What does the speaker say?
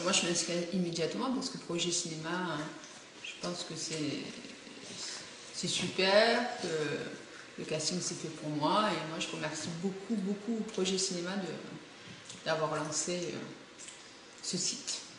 moi je m'inscris immédiatement parce que Projet Cinéma, je pense que c'est super, que le casting s'est fait pour moi et moi je remercie beaucoup Projet Cinéma d'avoir lancé ce site.